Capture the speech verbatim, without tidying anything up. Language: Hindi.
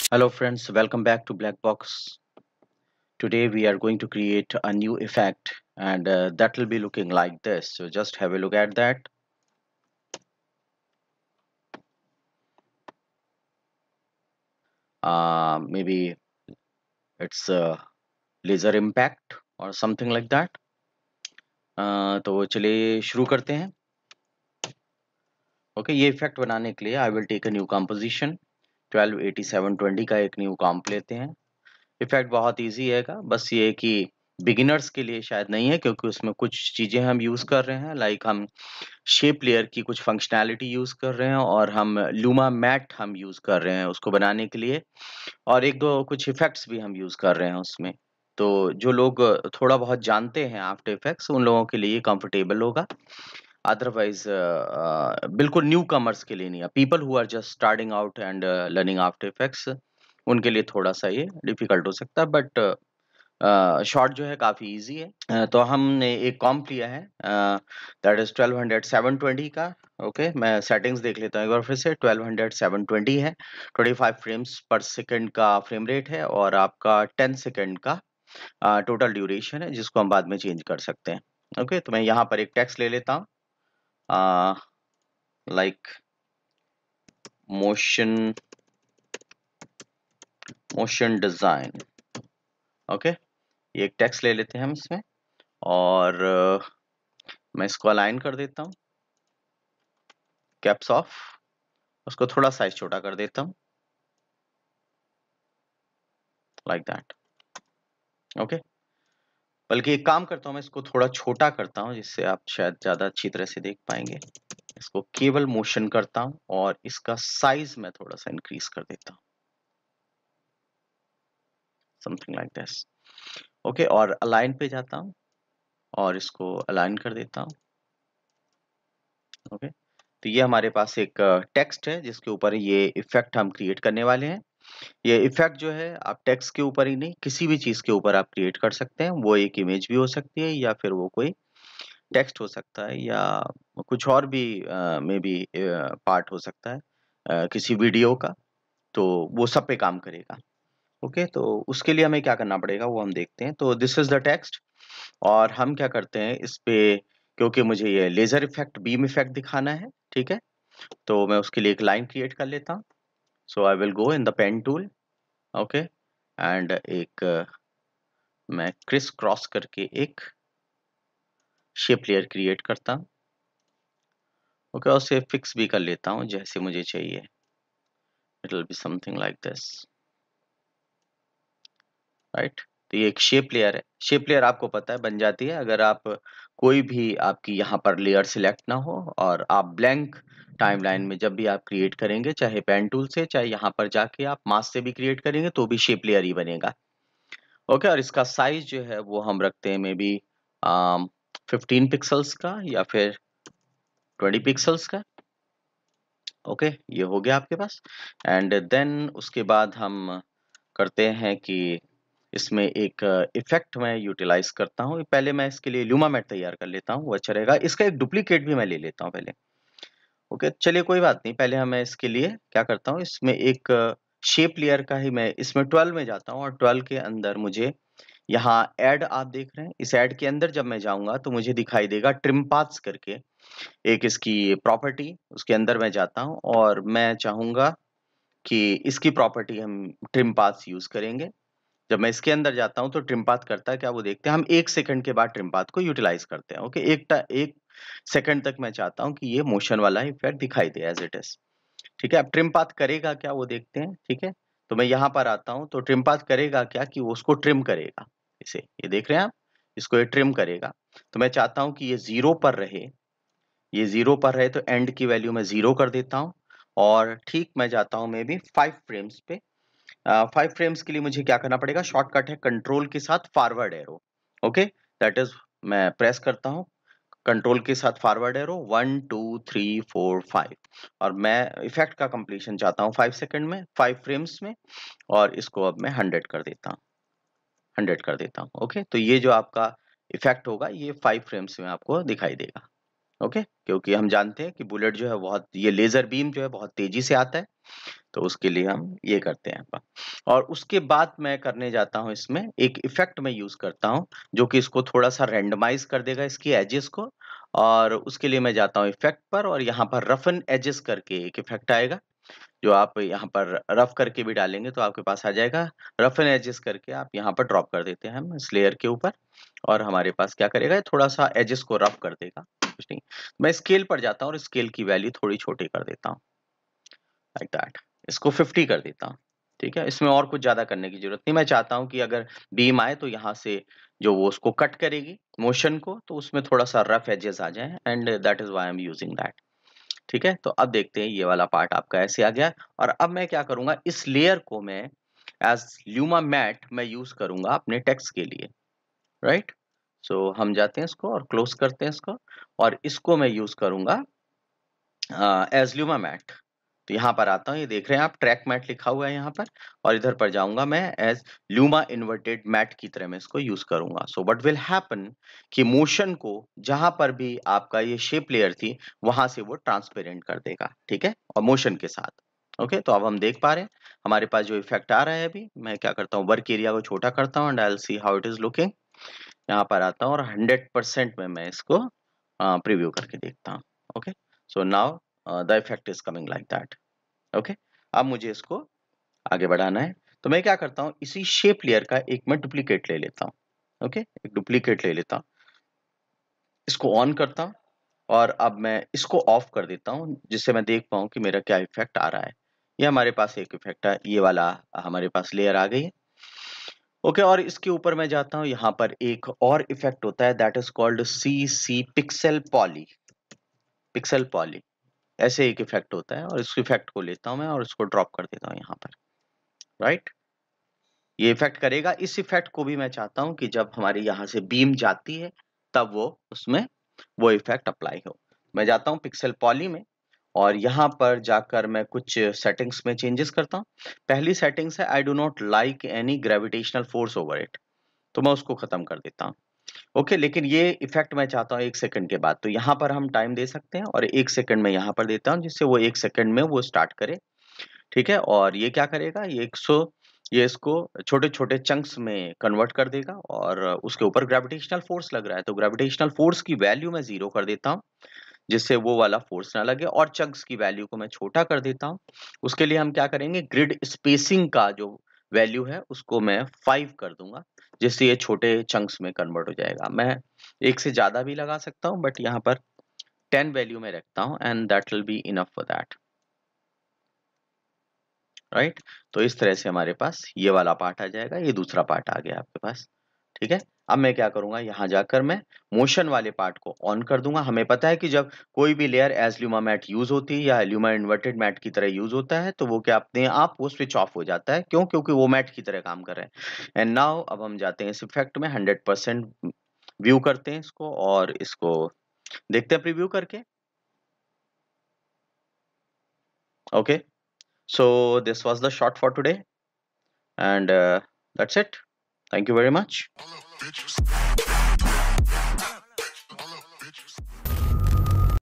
Hello friends, welcome back to Black Box. Today we are going to create a new effect and uh, that will be looking like this. So just have a look at that. Uh, maybe it's a laser impact or something like that. uh, तो चलिए शुरू करते हैं. ओके, ये इफेक्ट बनाने के लिए I will take a new composition. Twelve eighty seven twenty का एक न्यू कॉम्प लेते हैं. इफेक्ट बहुत इजी है का, बस ये है कि बिगिनर्स के लिए शायद नहीं है क्योंकि उसमें कुछ चीजें हम यूज कर रहे हैं. लाइक हम शेप लेयर की कुछ फंक्शनैलिटी यूज कर रहे हैं और हम लूमा मैट हम यूज कर रहे हैं उसको बनाने के लिए, और एक दो कुछ इफेक्ट्स भी हम यूज कर रहे हैं उसमें. तो जो लोग थोड़ा बहुत जानते हैं आफ्टर इफेक्ट्स उन लोगों के लिए कंफर्टेबल होगा. अदरवाइज बिल्कुल न्यू कमर्स के लिए नहीं है. People who are just starting out and learning After Effects, उनके लिए थोड़ा सा ये डिफिकल्ट हो सकता है. बट शॉर्ट जो है काफी इजी है. अ, तो हमने एक कॉम्प लिया है that is twelve hundred seven twenty का. ओके okay, मैं सेटिंग्स देख लेता हूँ एक बार फिर से. ट्वेल्व हंड्रेड सेवन ट्वेंटी है, ट्वेंटी फाइव फ्रेम्स पर सेकंड का फ्रेम रेट है और आपका टेन सेकंड का टोटल ड्यूरेशन है जिसको हम बाद में चेंज कर सकते हैं. ओके okay, तो मैं यहाँ पर एक टेक्स्ट ले लेता हूँ, like motion motion design. Okay, ये एक टेक्स्ट ले लेते हैं हम इसमें और uh, मैं इसको अलाइन कर देता हूँ, कैप्स ऑफ. उसको थोड़ा साइज छोटा कर देता हूँ, लाइक दैट. ओके, बल्कि एक काम करता हूँ, मैं इसको थोड़ा छोटा करता हूँ जिससे आप शायद ज्यादा अच्छी तरह से देख पाएंगे. इसको केवल मोशन करता हूँ और इसका साइज मैं थोड़ा सा इंक्रीज कर देता हूँ, समथिंग लाइक दिस. ओके, और अलाइन पे जाता हूँ और इसको अलाइन कर देता हूँ. ओके, तो ये हमारे पास एक टेक्स्ट है जिसके ऊपर ये इफेक्ट हम क्रिएट करने वाले हैं. ये इफेक्ट जो है आप टेक्स्ट के ऊपर ही नहीं, किसी भी चीज के ऊपर आप क्रिएट कर सकते हैं. वो एक इमेज भी हो सकती है या फिर वो कोई टेक्स्ट हो सकता है या कुछ और भी मे बी पार्ट हो सकता है अ, किसी वीडियो का. तो वो सब पे काम करेगा. ओके, तो उसके लिए हमें क्या करना पड़ेगा वो हम देखते हैं. तो दिस इज द टेक्स्ट और हम क्या करते हैं इस पे, क्योंकि मुझे ये लेजर इफेक्ट बीम इफेक्ट दिखाना है, ठीक है, तो मैं उसके लिए एक लाइन क्रिएट कर लेता हूँ. So I will go in the pen tool. Okay, and एक अ, मैं क्रिस क्रॉस करके एक शेप लेयर क्रिएट करता हूँ. ओके, और उसे फिक्स भी कर लेता हूँ जैसे मुझे चाहिए. It will be something like this, right. तो ये एक शेप लेयर है. शेप लेयर आपको पता है बन जाती है अगर आप कोई भी आपकी यहाँ पर लेयर सिलेक्ट ना हो और आप ब्लैंक टाइमलाइन में जब भी आप क्रिएट करेंगे, चाहे पेन टूल से चाहे यहाँ पर जाके आप मास्क से भी क्रिएट करेंगे तो भी शेप लेयर ही बनेगा. ओके, और इसका साइज जो है वो हम रखते हैं मे बी फिफ्टीन पिक्सल्स का या फिर ट्वेंटी पिक्सल्स का. ओके, ये हो गया आपके पास. एंड देन उसके बाद हम करते हैं कि इसमें एक इफेक्ट मैं यूटिलाइज करता हूँ. पहले मैं इसके लिए लूमा मैट तैयार कर लेता हूँ, वो अच्छा रहेगा. इसका एक डुप्लीकेट भी मैं ले लेता हूँ पहले. ओके, चलिए कोई बात नहीं. पहले हम इसके लिए क्या करता हूँ, इसमें एक शेप लेयर का ही मैं इसमें ट्वेल्व में जाता हूँ और ट्वेल्व के अंदर मुझे यहाँ ऐड आप देख रहे हैं. इस ऐड के अंदर जब मैं जाऊंगा तो मुझे दिखाई देगा ट्रिम पाथ्स करके एक इसकी प्रॉपर्टी. उसके अंदर मैं जाता हूँ और मैं चाहूंगा कि इसकी प्रॉपर्टी हम ट्रिम पाथ्स यूज करेंगे. जब मैं इसके अंदर जाता हूं तो ट्रिम पाथ करता है क्या वो देखते हैं. हम एक सेकंड के बाद ट्रिम पाथ को यूटिलाइज करते हैं. ओके, एक टा- एक सेकंड तक मैं चाहता हूं कि ये मोशन वाला इफेक्ट दिखाई दे एज इट इज. ठीक है, अब ट्रिम पाथ करेगा क्या वो देखते हैं. ठीक है, तो मैं यहाँ पर आता हूँ तो ट्रिम पाथ करेगा क्या कि वो उसको ट्रिम करेगा. इसे ये देख रहे हैं आप, इसको ये ट्रिम करेगा. तो मैं चाहता हूँ कि ये जीरो पर रहे. ये जीरो पर रहे तो एंड की वैल्यू मैं जीरो कर देता हूँ. और ठीक मैं जाता हूँ मे बी फाइव फ्रेम्स पे. फाइव फ्रेम्स के लिए मुझे क्या करना पड़ेगा, शॉर्टकट है कंट्रोल के साथ forward arrow. Okay, that is मैं प्रेस करता हूँ कंट्रोल के साथ forward arrow, one two three four five. और मैं इफेक्ट का कंप्लीशन चाहता हूँ फाइव सेकंड में, फाइव फ्रेम्स में. और इसको अब मैं हंड्रेड कर देता हूँ, हंड्रेड कर देता हूँ. ओके, तो ये जो आपका इफेक्ट होगा ये फाइव फ्रेम्स में आपको दिखाई देगा. ओके, क्योंकि हम जानते हैं कि बुलेट जो है बहुत, ये लेजर बीम जो है बहुत तेजी से आता है, तो उसके लिए हम ये करते हैं। और उसके बाद मैं करने जाता हूँ, इसमें एक इफेक्ट मैं यूज करता हूँ जो कि इसको थोड़ा सा रेंडमाइज कर देगा, इसकी एजेस को। और उसके लिए मैं जाता हूँ इफेक्ट पर, और यहाँ पर रफन एजेस करके एक इफेक्ट आएगा, जो आप यहाँ पर रफ करके भी डालेंगे तो आपके पास आ जाएगा। रफ एंड एजेस करके आप यहाँ पर ड्रॉप कर देते हैं हम इस लेयर के ऊपर, और हमारे पास क्या करेगा, थोड़ा सा एजेस को रफ कर देगा, कुछ नहीं। मैं स्केल पर जाता हूँ और स्केल की वैल्यू थोड़ी छोटी कर देता हूँ, लाइक दैट। इसको फिफ्टी कर देता हूँ, ठीक है। इसमें और कुछ ज्यादा करने की जरूरत नहीं। मैं चाहता हूँ कि अगर बीम आए तो यहाँ से जो वो उसको कट करेगी मोशन को, तो उसमें थोड़ा सा रफ एजेस आ जाए, and that is why I am using that. ठीक है, तो अब देखते हैं ये वाला पार्ट आपका ऐसे आ गया। और अब मैं क्या करूंगा, इस लेयर को मैं एज ल्यूमा मैट मैं यूज करूंगा अपने टेक्स्ट के लिए, राइट। सो हम जाते हैं इसको और क्लोज करते हैं इसको, और इसको मैं यूज करूंगा एज ल्यूमा मैट। तो यहाँ पर आता हूँ, ये देख रहे हैं आप ट्रैक मैट लिखा हुआ है यहाँ पर, और इधर पर जाऊंगा मैं एज ल्यूमा इन्वर्टेड मैट की तरह मैं इसको यूज करूंगा। सो व्हाट विल हैपन कि मोशन को जहां पर भी आपका ये शेप लेयर थी वहां से वो ट्रांसपेरेंट कर देगा, ठीक है, और मोशन के साथ। ओके, तो अब हम देख पा रहे हैं हमारे पास जो इफेक्ट आ रहा है। अभी मैं क्या करता हूँ, वर्क एरिया को छोटा करता हूँ, and I will see how it is looking. यहाँ पर आता हूँ और हंड्रेड परसेंट में मैं इसको प्रीव्यू करके देखता हूँ। Okay, so now the effect is coming like that. Okay, अब मुझे इसको आगे बढ़ाना है, तो मैं क्या करता हूँ, इसी शेप लेयर का एक मैं डुप्लीकेट ले लेता हूँ। ओके, एक डुप्लीकेट ले लेता हूँ, इसको ऑन करता हूँ, और अब मैं इसको ऑफ कर देता हूँ, जिससे मैं देख पाऊँ कि मेरा क्या इफेक्ट आ रहा है। ये हमारे पास एक इफेक्ट है, ये वाला हमारे पास लेयर आ गई है। ओके, और इसके ऊपर मैं जाता हूँ, यहाँ पर एक और इफेक्ट होता है, that is called C C pixel poly. Pixel poly ऐसे एक इफेक्ट होता है, और इस इफेक्ट को लेता हूँ मैं और इसको ड्रॉप कर देता हूँ यहाँ पर, राइट। ये इफेक्ट करेगा। इस इफेक्ट को भी मैं चाहता हूं कि जब हमारे यहां से बीम जाती है तब वो उसमें वो इफेक्ट अप्लाई हो। मैं जाता हूं पिक्सल पॉली में, और यहाँ पर जाकर मैं कुछ सेटिंग्स में चेंजेस करता हूं। पहली सेटिंग्स है, I do not like any gravitational force over it, तो मैं उसको खत्म कर देता हूँ। ओके, लेकिन ये इफेक्ट मैं चाहता हूँ एक सेकंड के बाद, तो यहाँ पर हम टाइम दे सकते हैं, और एक सेकंड में यहाँ पर देता हूँ, जिससे वो एक सेकंड में वो स्टार्ट करे। ठीक है, और ये क्या करेगा, ये एक सौ ये इसको छोटे-छोटे चंक्स में कन्वर्ट कर देगा, और उसके ऊपर ग्रेविटेशनल फोर्स लग रहा है, तो ग्रेविटेशनल फोर्स की वैल्यू मैं ज़ीरो कर देता हूँ, जिससे वो वाला फोर्स ना लगे, और चंक्स की वैल्यू को मैं छोटा कर देता हूँ। उसके लिए हम क्या करेंगे, ग्रिड स्पेसिंग का जो वैल्यू है उसको मैं फाइव कर दूंगा, जिससे ये छोटे चंक्स में कन्वर्ट हो जाएगा। मैं एक से ज़्यादा भी लगा सकता हूँ, बट यहाँ पर टेन वैल्यू में रखता हूँ, and that will be enough for that, right. तो इस तरह से हमारे पास ये वाला पार्ट आ जाएगा, ये दूसरा पार्ट आ गया आपके पास। ठीक है, अब मैं क्या करूंगा, यहाँ जाकर मैं मोशन वाले पार्ट को ऑन कर दूंगा। हमें पता है कि जब कोई भी layer as luma matte use होती है या ल्यूमा इन्वर्टेड मैट की तरह यूज होता है, तो वो क्या अपने आप वो स्विच ऑफ हो जाता है। क्यों? क्योंकि वो मैट की तरह काम कर रहे हैं। एंड नाउ अब हम जाते हैं इस इफेक्ट में, हंड्रेड परसेंट व्यू करते हैं इसको, और इसको देखते हैं प्रीव्यू करके। Okay, so this was the shot for today, and uh, that's it. Thank you very much.